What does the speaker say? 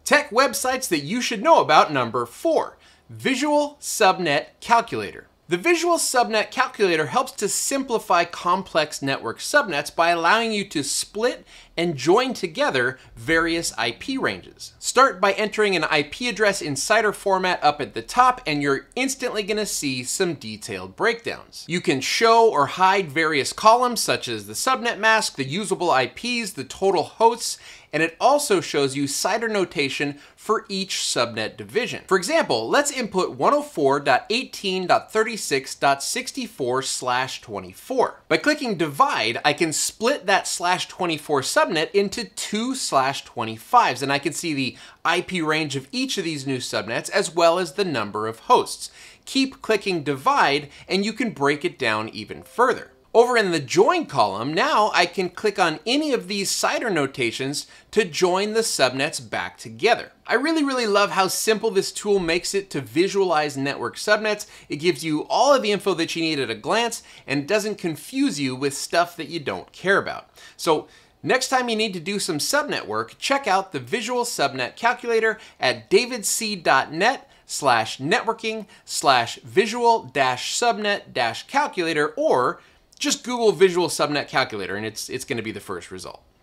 Tech websites that you should know about, number 4, Visual Subnet Calculator. The Visual Subnet Calculator helps to simplify complex network subnets by allowing you to split and join together various IP ranges. Start by entering an IP address in CIDR format up at the top, and you're instantly going to see some detailed breakdowns. You can show or hide various columns such as the subnet mask, the usable IPs, the total hosts, and it also shows you CIDR notation for each subnet division. For example, let's input 104.18.36.64/24. By clicking divide, I can split that /24 subnet into 2 /25s, and I can see the IP range of each of these new subnets as well as the number of hosts. Keep clicking divide and you can break it down even further. Over in the join column, now I can click on any of these CIDR notations to join the subnets back together. I really love how simple this tool makes it to visualize network subnets. It gives you all of the info that you need at a glance and doesn't confuse you with stuff that you don't care about. So next time you need to do some subnet work, check out the Visual Subnet Calculator at davidc.net/networking/visual-subnet-calculator, or just Google Visual Subnet Calculator and it's going to be the first result.